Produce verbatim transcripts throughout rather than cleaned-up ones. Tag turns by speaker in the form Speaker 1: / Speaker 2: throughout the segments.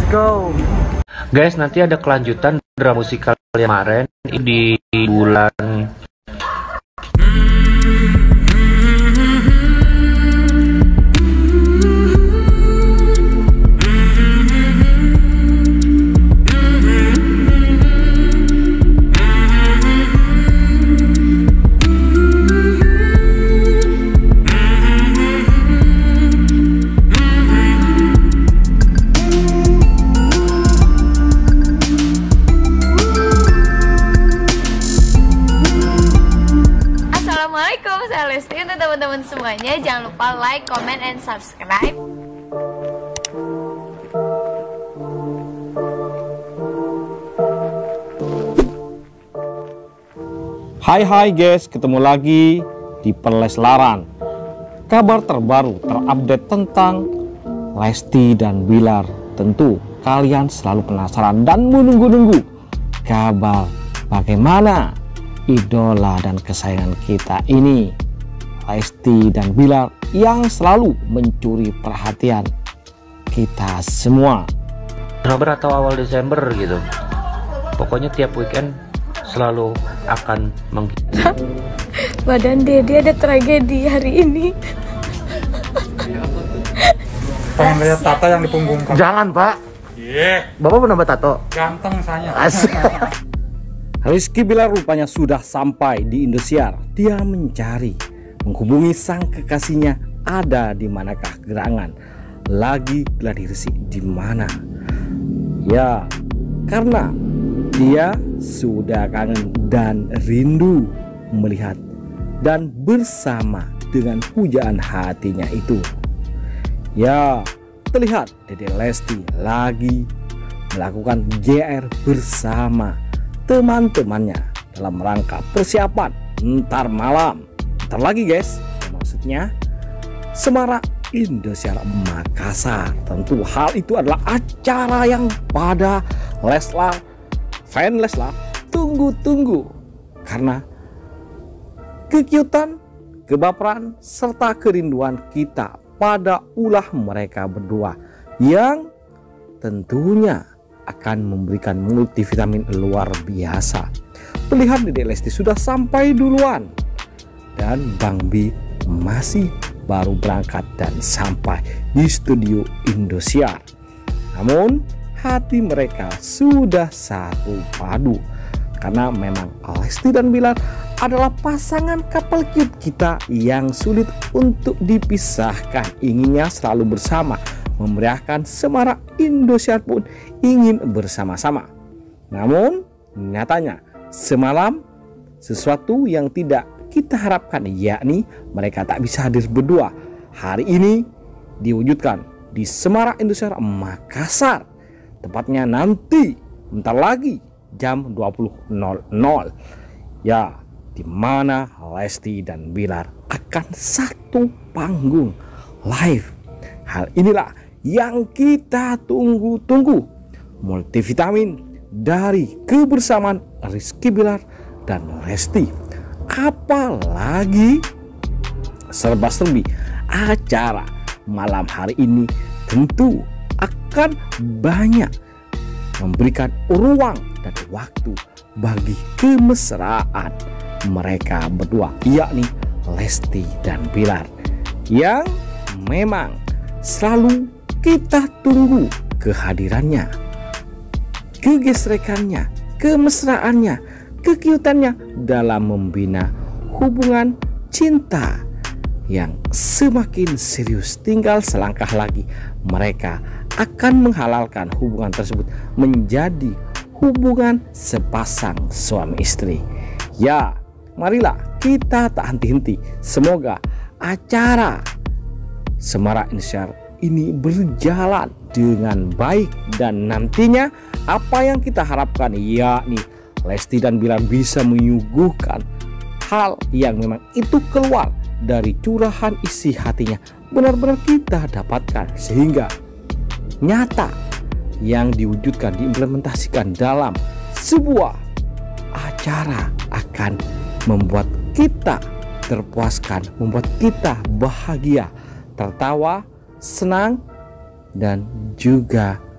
Speaker 1: go. Guys, nanti ada kelanjutan drama musikal yang kemarin di bulan
Speaker 2: Assalamualaikum, saya Lesti. Untuk teman-teman semuanya, jangan lupa like, comment, and subscribe.
Speaker 3: Hai hai guys, ketemu lagi di Perleslaran. Kabar terbaru terupdate tentang Lesti dan Bilar. Tentu kalian selalu penasaran dan menunggu-nunggu kabar bagaimana idola dan kesayangan kita ini, Lesti dan Bilar, yang selalu mencuri perhatian kita semua.
Speaker 1: November atau awal Desember gitu. Pokoknya tiap weekend selalu akan menghidupkan.
Speaker 2: Badan Dede ada tragedi hari ini.
Speaker 4: Pengen lihat tato yang di punggung kamu.
Speaker 1: Jangan, Pak.
Speaker 4: Iya.
Speaker 1: Bapak pernah tato?
Speaker 4: Ganteng saya.
Speaker 1: Asik.
Speaker 3: Rizky Bilar rupanya sudah sampai di Indosiar. Dia mencari, menghubungi sang kekasihnya. Ada di manakah gerangan? Lagi gladi resik di mana? Ya, karena dia sudah kangen dan rindu melihat dan bersama dengan pujaan hatinya itu. Ya, terlihat Dede Lesti lagi melakukan G R bersama teman-temannya dalam rangka persiapan ntar malam. Ntar lagi guys, maksudnya Semarak Indosiar Makassar. Tentu hal itu adalah acara yang pada Leslar, fan Leslar tunggu-tunggu, karena kekiutan, kebaperan, serta kerinduan kita pada ulah mereka berdua yang tentunya akan memberikan multivitamin luar biasa. Terlihat Dede Lesti sudah sampai duluan dan Bang B masih baru berangkat dan sampai di studio Indosiar. Namun hati mereka sudah satu padu, karena memang Lesti dan Bilar adalah pasangan couple cute kita yang sulit untuk dipisahkan. Inginnya selalu bersama, memeriahkan Semarak Indosiar pun ingin bersama-sama. Namun nyatanya semalam sesuatu yang tidak kita harapkan, yakni mereka tak bisa hadir berdua, hari ini diwujudkan di Semarak Indosiar Makassar. Tepatnya nanti bentar lagi jam dua puluh nol nol. Ya, di mana Lesti dan Bilar akan satu panggung live. Hal inilah yang kita tunggu-tunggu, multivitamin dari kebersamaan Rizky Bilar dan Lesti. Apalagi serba-serbi acara malam hari ini tentu akan banyak memberikan ruang dan waktu bagi kemesraan mereka berdua, yakni Lesti dan Bilar, yang memang selalu kita tunggu kehadirannya, kegesrekannya, kemesraannya, kekiutannya dalam membina hubungan cinta yang semakin serius. Tinggal selangkah lagi mereka akan menghalalkan hubungan tersebut menjadi hubungan sepasang suami istri. Ya, marilah kita tak henti-henti. Semoga acara Semarak Indosiar ini berjalan dengan baik, dan nantinya apa yang kita harapkan, yakni Lesti dan Bilar bisa menyuguhkan hal yang memang itu keluar dari curahan isi hatinya, benar-benar kita dapatkan, sehingga nyata yang diwujudkan, diimplementasikan dalam sebuah acara akan membuat kita terpuaskan, membuat kita bahagia, tertawa, senang, dan juga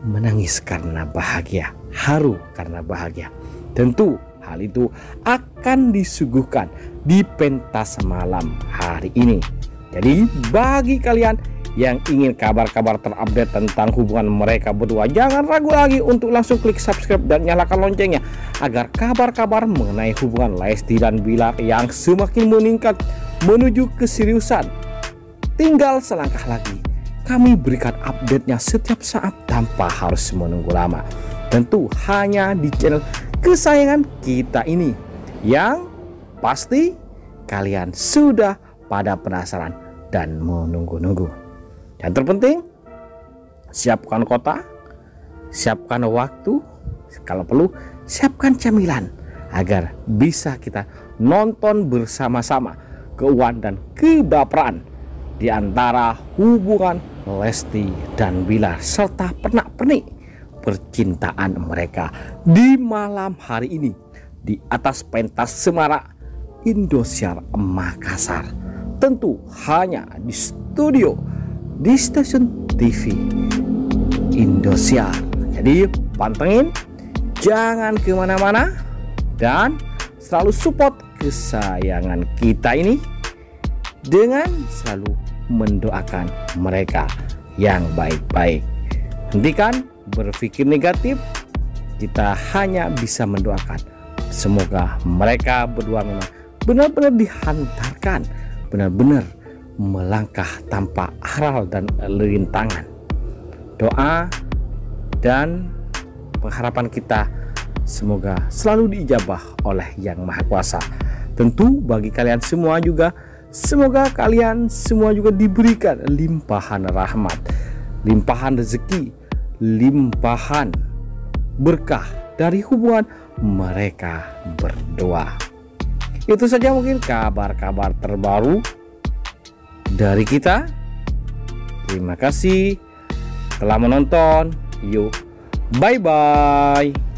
Speaker 3: menangis karena bahagia, haru karena bahagia. Tentu hal itu akan disuguhkan di pentas malam hari ini. Jadi bagi kalian yang ingin kabar-kabar terupdate tentang hubungan mereka berdua, jangan ragu lagi untuk langsung klik subscribe dan nyalakan loncengnya agar kabar-kabar mengenai hubungan Lesti dan Bilar yang semakin meningkat menuju keseriusan tinggal selangkah lagi kami berikan update-nya setiap saat tanpa harus menunggu lama. Tentu hanya di channel kesayangan kita ini yang pasti kalian sudah pada penasaran dan menunggu-nunggu. Yang terpenting, siapkan kota, siapkan waktu, kalau perlu siapkan camilan agar bisa kita nonton bersama-sama keuangan dan kebaperan di antara hubungan Lesti dan Bilar serta pernak-pernik percintaan mereka di malam hari ini di atas pentas Semarak Indosiar Makassar. Tentu hanya di studio di stasiun T V Indosiar. Jadi pantengin, jangan kemana-mana, dan selalu support kesayangan kita ini dengan selalu mendoakan mereka yang baik-baik. Hentikan berpikir negatif, kita hanya bisa mendoakan semoga mereka berdua memang benar-benar dihantarkan, benar-benar melangkah tanpa aral dan rintangan. Doa dan pengharapan kita semoga selalu diijabah oleh Yang Maha Kuasa. Tentu bagi kalian semua juga, semoga kalian semua juga diberikan limpahan rahmat, limpahan rezeki, limpahan berkah dari hubungan mereka berdua. Itu saja mungkin kabar-kabar terbaru dari kita. Terima kasih telah menonton. Yuk, bye bye.